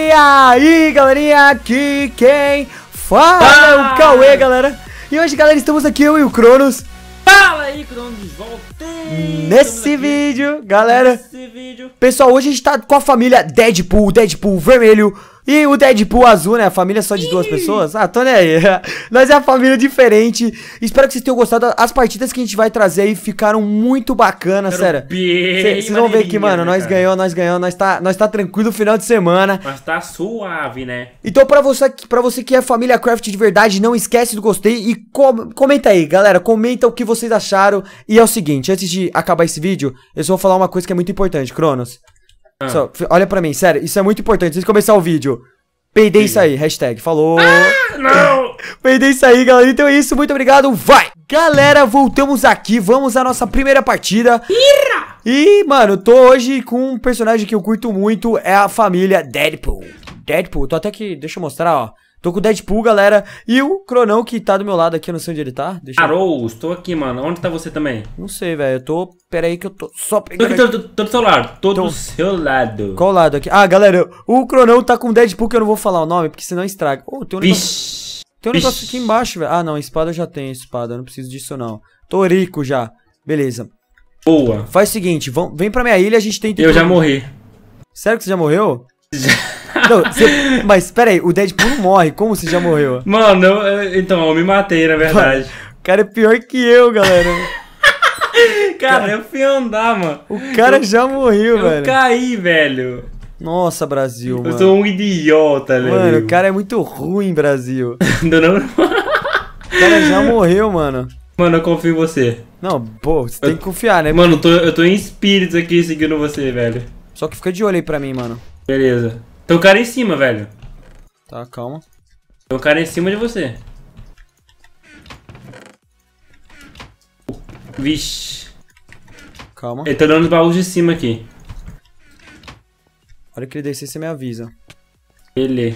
E aí, galerinha, aqui quem fala é o Cauê, galera. E hoje, galera, estamos aqui, eu e o Cronos. Fala aí, Cronos, voltei! Nesse vídeo, galera. Pessoal, hoje a gente tá com a família Deadpool, Deadpool vermelho e o Deadpool azul, né? A família só de duas pessoas. Ah, tô nem aí. Nós é a família diferente. Espero que vocês tenham gostado. As partidas que a gente vai trazer aí ficaram muito bacanas, sério. Vocês vão ver que, mano, nós ganhamos, nós tá tranquilo o final de semana. Mas tá suave, né? Então, pra você que é família Craft de verdade, não esquece do gostei e comenta aí, galera. Comenta o que vocês acharam. E é o seguinte, antes de acabar esse vídeo, eu só vou falar uma coisa que é muito importante, Cronos. Só, olha pra mim, sério, isso é muito importante. Antes de começar o vídeo, peidei isso aí, hashtag, falou. Não! Peidei isso aí, galera. Então é isso, muito obrigado, vai! Galera, voltamos aqui, vamos à nossa primeira partida. E, mano, eu tô hoje com um personagem que eu curto muito, é a família Deadpool. Deadpool, tô até aqui, deixa eu mostrar, ó. Tô com o Deadpool, galera. E o Cronão que tá do meu lado aqui, eu não sei onde ele tá. Parou, estou aqui, mano. Onde tá você também? Não sei, velho. Eu tô... Pera aí que eu tô só pegando... Tô do seu lado. Tô do seu lado. Qual lado aqui? Ah, galera, o Cronão tá com o Deadpool que eu não vou falar o nome, porque senão estraga. Oh, tem um negócio... Tem um negócio aqui embaixo, velho. Ah, não, espada eu já tenho, espada. Eu não preciso disso, não. Tô rico já. Beleza. Boa. Faz o seguinte, vem pra minha ilha, a gente tenta... Eu já morri. Sério que você já morreu? Não, mas pera aí, o Deadpool não morre, como você já morreu? Mano, eu me matei, na verdade. O cara é pior que eu, galera. Cara, eu fui andar, mano. O cara já morreu, velho. Eu caí, velho. Nossa, Brasil, mano. Eu sou um idiota, velho. Mano, o cara é muito ruim, Brasil. Não. O cara já morreu, mano. Mano, eu confio em você. Não, pô, você tem que confiar, né? Mano, eu tô em espíritos aqui seguindo você, velho. Só que fica de olho aí pra mim, mano. Beleza. Tem um cara em cima, velho. Tá, calma. Tem um cara em cima de você. Vixe. Calma. Ele tá dando os baús de cima aqui. Na hora que ele descer, você me avisa. Ele.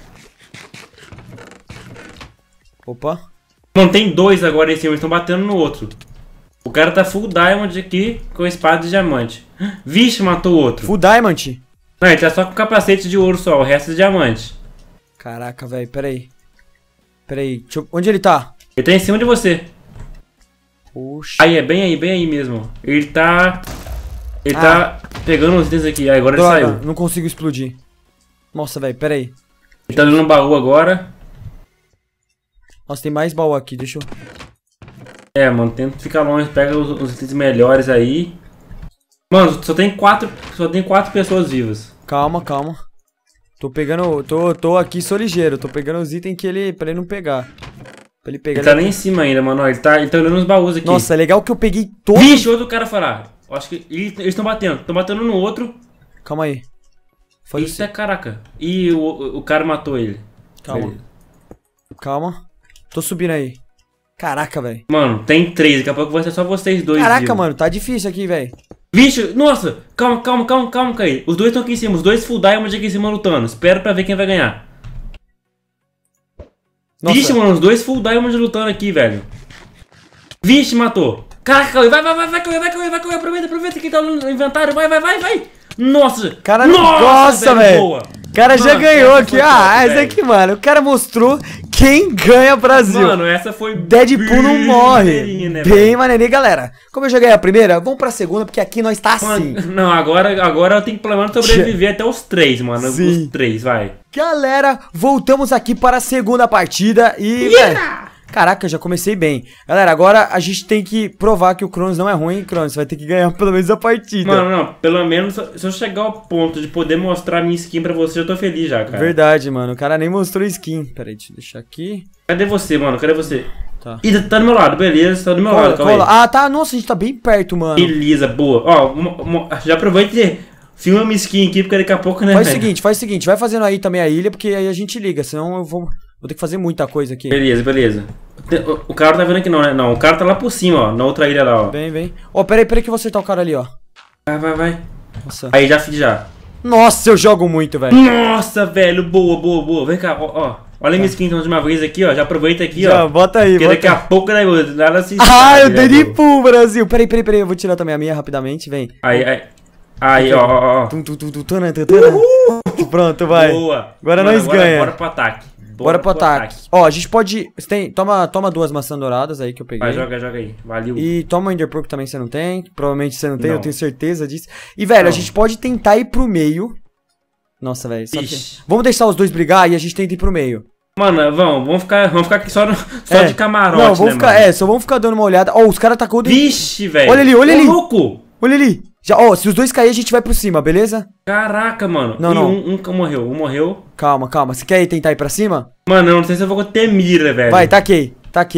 Opa. Mano, tem dois agora em cima, eles estão batendo no outro. O cara tá full diamond aqui com espada de diamante. Vixe, matou o outro. Full diamond? Não, ele tá só com capacete de ouro só, o resto é diamante. Caraca, velho, pera aí. Pera aí, onde ele tá? Ele tá em cima de você. Oxi. Aí, é bem aí mesmo. Ele tá pegando os itens aqui, aí agora Droga, ele saiu. não consigo explodir. Nossa, velho, pera aí. Ele tá dando um baú agora. Nossa, tem mais baú aqui, deixa eu... É, mano, tenta ficar longe, pega os itens melhores aí. Mano, só tem quatro pessoas vivas. Calma. Tô pegando, tô aqui, sou ligeiro. Tô pegando os itens pra ele não pegar. Pra ele pegar. Ele tá lá em cima ainda, mano, ele tá olhando os baús aqui. Nossa, é legal que eu peguei todo... Vixe, outro cara falar. Acho que eles estão batendo no outro. Calma aí. Foi Eita, caraca. E o cara matou ele. Calma. Tô subindo aí. Caraca, velho. Mano, tem três. Daqui a pouco vai ser só vocês dois. Caraca, mano, tá difícil aqui, velho. Vixe, nossa. Calma, Caí. Os dois estão aqui em cima. Os dois full diamond aqui em cima lutando. Espera pra ver quem vai ganhar. Nossa. Vixe, mano, os dois full diamond lutando aqui, velho. Vixe, matou. Caraca, Cauê. Vai, Cauê. Aproveita que tá no inventário. Vai. Nossa. Cara, nossa, velho. O cara já ganhou aqui. Essa aqui, mano. O cara mostrou quem ganha Brasil. Mano, essa foi... Deadpool não morre. Né, bem maneirinho, galera. Como eu já ganhei a primeira, vamos pra segunda, porque aqui nós tá assim. Mano, não, agora eu tenho que pelo menos sobreviver até os três, mano. Sim. Os três, vai. Galera, voltamos aqui para a segunda partida e... Caraca, eu já comecei bem. Galera, agora a gente tem que provar que o Cronos não é ruim. Cronos, você vai ter que ganhar pelo menos a partida. Mano, não, pelo menos se eu chegar ao ponto de poder mostrar a minha skin pra você, eu tô feliz já, cara. Verdade, mano. O cara nem mostrou skin. Pera aí, deixa eu deixar aqui. Cadê você, mano? Cadê você? Tá. Ih, tá do meu lado, beleza, tá do meu lado, calma aí. Ah, tá. Nossa, a gente tá bem perto, mano. Beleza, boa. Ó, já aproveita e filma minha skin aqui, porque daqui a pouco, né? Faz o seguinte, vai fazendo aí também a ilha, porque aí a gente liga, senão eu vou ter que fazer muita coisa aqui. Beleza. O cara tá vendo aqui não, né? Não, o cara tá lá por cima, ó, na outra ilha lá, ó. Vem. Ó, pera aí que eu vou acertar o cara ali, ó. Vai. Nossa. Aí, já fiz já. Nossa, eu jogo muito, velho. Nossa, velho, boa. Vem cá, ó. Olha a minha skin então de uma vez aqui, ó. Já aproveita aqui, ó. Bota aí, porque daqui a pouco, né, nada se... Ah, eu Deadpool, Brasil. Peraí, eu vou tirar também a minha rapidamente, vem. Aí. Aí, ó. Pronto, vai. Boa. Agora nós ganha. Bora pro ataque. Bora pro ataque. Ó, a gente pode... Toma 2 maçãs douradas aí que eu peguei. Vai, joga aí. Valeu. E toma o Ender Pearl que também você não tem. Provavelmente você não tem, eu tenho certeza disso. E, velho, a gente pode tentar ir pro meio. Nossa, velho. Vamos deixar os dois brigar e a gente tenta ir pro meio. Mano, vamos ficar aqui só de camarote, não, vamos né, ficar, mano? só vamos ficar dando uma olhada. Ó, os caras tacou... Vixe, velho. Olha ali, olha ali. Louco. Olha ali. Já, ó, se os dois caírem, a gente vai pro cima, beleza? Caraca, mano. Não. Um morreu. Calma. Você quer tentar ir pra cima? Mano, eu não sei se eu vou ter mira, velho. Vai, taquei.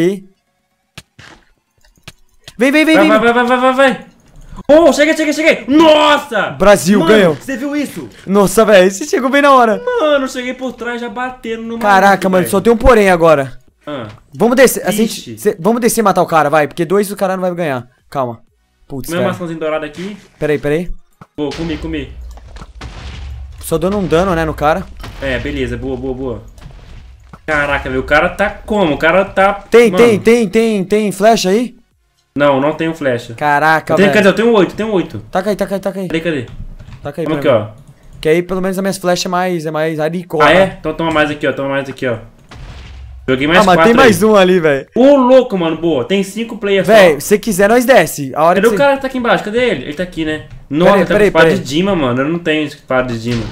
Vem. Vai. Oh, cheguei. Nossa! Brasil, mano, ganhou. Você viu isso? Nossa, velho, você chegou bem na hora. Mano, eu cheguei por trás já batendo no Caraca, mano, só tem um porém agora. Vamos descer, vamos descer e matar o cara, vai, porque 2 o cara não vai ganhar. Calma. Putz, meu maçãzinho dourado aqui. Peraí. Boa, comi. Só dando um dano, né, no cara. É, beleza, boa. Caraca, velho, o cara tá como? O cara tá... Tem flecha aí? Não tenho flecha. Caraca, velho. Quer dizer, eu tenho 8. Taca aí. Cadê? Taca aí, vamos aqui, ó. Que aí pelo menos as minhas flechas é mais aricona. Ah, é? Então toma mais aqui, ó. Joguei mais 4 mas tem mais um ali, velho. Ô, louco, mano, boa. Tem 5 players só. Velho, se quiser, nós desce. Cadê o cara que tá aqui embaixo? Cadê ele? Ele tá aqui, né? Nossa, tá com espada de Dima, mano. Eu não tenho espada de Dima.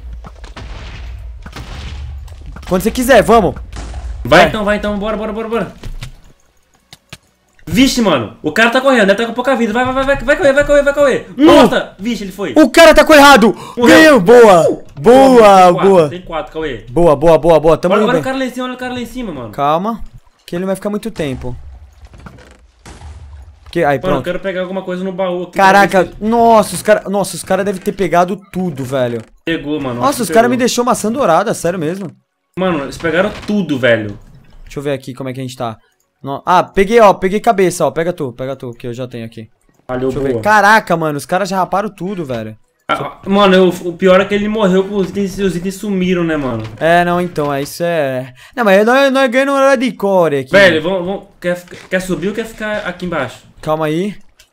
Quando você quiser, vamos. Vai então. Bora. Vixe, mano. O cara tá correndo. Ele tá com pouca vida. Vai correr. Nossa! Vixe, ele foi. O cara tá com errado. Ganhou. Boa. Tem 4, Cauê. Boa. Tamo indo. Olha o cara lá em cima, mano. Calma. Que ele não vai ficar muito tempo. Aí, pronto. Mano, eu quero pegar alguma coisa no baú aqui. Caraca, nossa, os caras devem ter pegado tudo, velho. Pegou, mano. Nossa, os caras me deixou maçã dourada, sério mesmo. Mano, eles pegaram tudo, velho. Deixa eu ver aqui como é que a gente tá. Peguei cabeça, ó. Pega tu, que eu já tenho aqui. Valeu, Deixa eu ver. Caraca, mano, os caras já raparam tudo, velho. Mano, o pior é que ele morreu com os itens sumiram, né, mano? Não, então, isso é... Não, mas nós ganhamos uma hora de core aqui. Velho, vamos... Quer subir ou quer ficar aqui embaixo? Calma aí.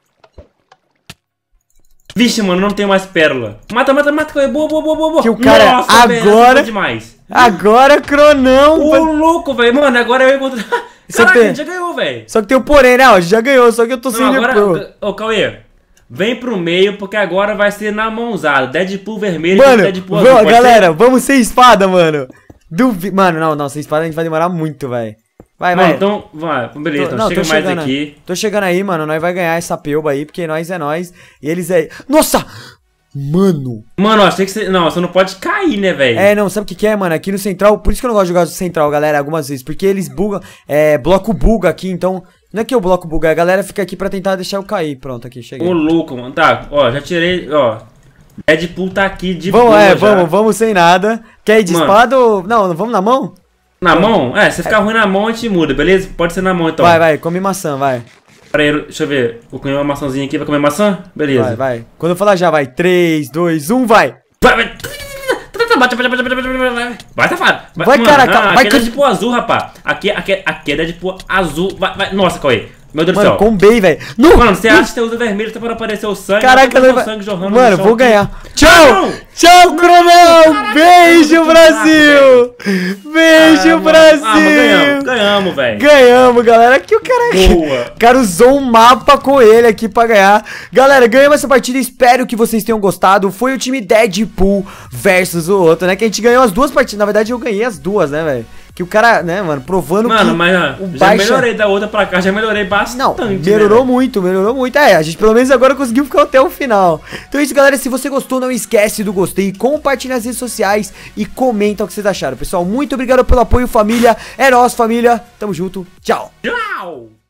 Vixe, mano, não tenho mais pérola. Mata, boa. Que o cara... Nossa, agora... velho, demais. Agora, Cronão... Ô, louco, velho. Mano, agora eu encontrei... Caraca, a gente já ganhou, velho. Só que tem um porém, né? A gente já ganhou, só que eu tô sem agora... Ô, Cauê... Vem pro meio, porque agora vai ser na mãozada. Deadpool vermelho e Deadpool azul. Galera, vamos sem espada, mano. Mano, não, sem espada a gente vai demorar muito, velho. Vai. Então, vai. Beleza, então chega mais aqui. Tô chegando aí, mano. Nós vai ganhar essa pelba aí, porque nós é nós. E eles é... Nossa! Mano, achei que você... Não, você não pode cair, né, velho? Não, sabe o que é, mano? Aqui no Central... Por isso que eu não gosto de jogar no Central, galera, algumas vezes. Porque eles bugam... bloco buga aqui, então... Não é que o bloco buga, a galera fica aqui pra tentar deixar eu cair. Pronto, aqui, cheguei. Ô, louco, mano. Tá, ó, já tirei, ó. Deadpool tá aqui de boa. Vamos sem nada. Quer ir de espada ou... Não, vamos na mão? Na mão? Se ficar ruim na mão, a gente muda, beleza? Pode ser na mão, então. Vai, come maçã, vai. Pera aí, deixa eu ver. Vou comer uma maçãzinha aqui. Vai comer maçã? Beleza. Vai. Quando eu falar já, vai. 3, 2, 1, vai. Vai, safado. Vai, caraca. Aqui é Deadpool azul, rapá. Aqui é Deadpool azul. Vai. Nossa, Cauê. Meu Deus do céu. Combei, velho. Mano, você acha que você usa vermelho só pra aparecer o sangue? Caraca, o sangue jorrando. Mano, vou ganhar. Tchau, Cronão. Beijo, Brasil. Beijo, Brasil. Ganhamos, velho. Ganhamos, galera. Aqui o cara... Boa. O cara usou um mapa com ele aqui pra ganhar. Galera, ganhamos essa partida. Espero que vocês tenham gostado. Foi o time Deadpool versus o outro, né? Que a gente ganhou as duas partidas. Na verdade, eu ganhei as duas, né, velho? Que o cara, né, mano, provando que... Mano, mas já melhorei da outra pra cá, já melhorei bastante. Não, melhorou muito. A gente pelo menos agora conseguiu ficar até o final. Então é isso, galera. Se você gostou, não esquece do gostei, compartilha nas redes sociais e comenta o que vocês acharam. Pessoal, muito obrigado pelo apoio, família. É nóis, família. Tamo junto. Tchau. Tchau.